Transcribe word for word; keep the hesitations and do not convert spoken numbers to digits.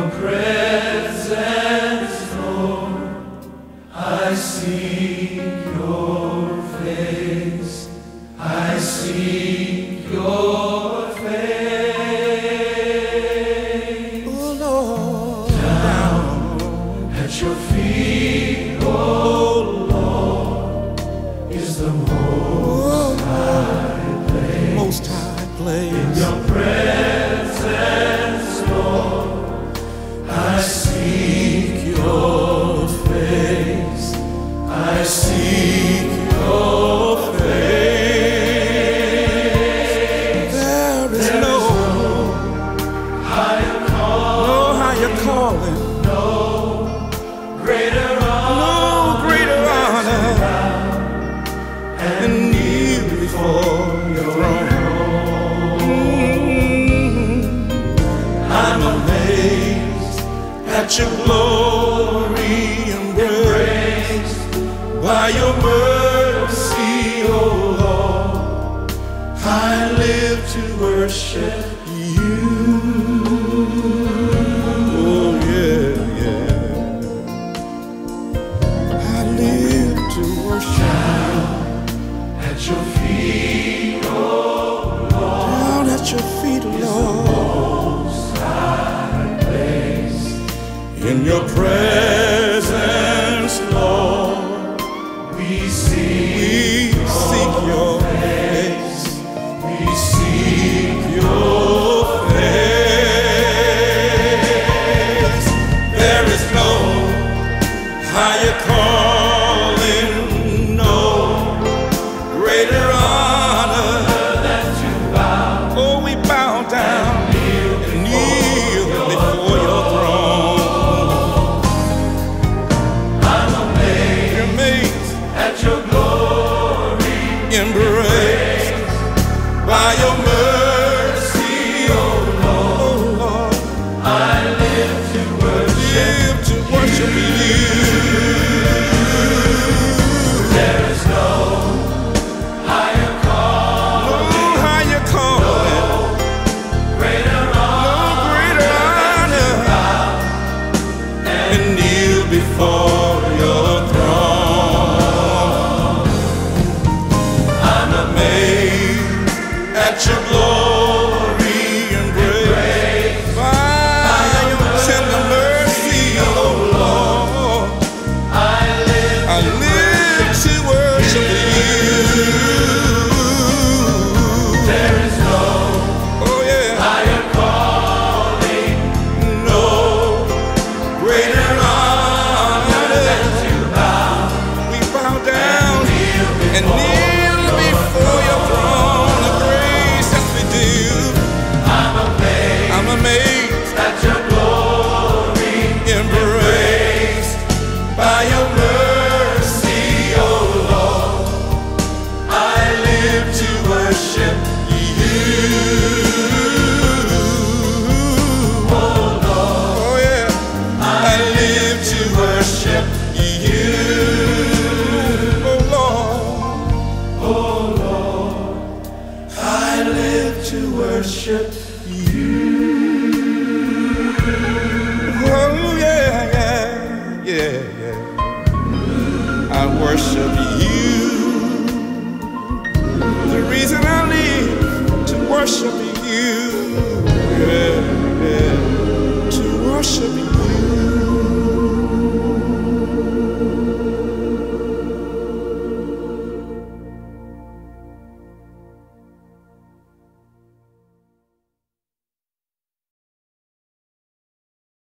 your presence, Lord, I seek your face. I seek your face. Oh Lord, down at your feet, oh Lord, is the most high place. Most high place. In your presence, Lord, I seek your face. I seek your face. There is There no, is no higher call, no higher calling, no greater honor, no greater honor and kneel before your throne. I'm amazed at your glory and grace. By your mercy, oh Lord, I live to worship you. oh yeah, yeah. I live to worship At your feet, oh Lord, down at your feet, Lord. in your presence, Lord, we seek, We seek your face. We seek your face. There is no higher calling, no greater honor than to bow. Oh, we bow down and kneel before your throne. I'm amazed You're amazed, at your glory, embraced by your mercy, oh Lord. oh Lord. I live to worship. Live to worship you. There is no higher call, No higher calling, greater no honor, greater honor, and kneel before your throne. I'm amazed at your glory and grace. by your tender mercy, oh Lord. I live I live to worship you. There is no Oh yeah, higher calling, no greater honor than to bow we bow down kneel and before. kneel before your throne of grace. Yes, we do. I'm amazed I'm amazed, at your glory, embraced by your mercy, oh Lord. I live to worship you, oh Lord. oh yeah, I live to worship you, oh Lord. oh Lord. I live to worship you. Oh yeah, yeah, yeah, yeah. I worship you. The reason I live to worship you.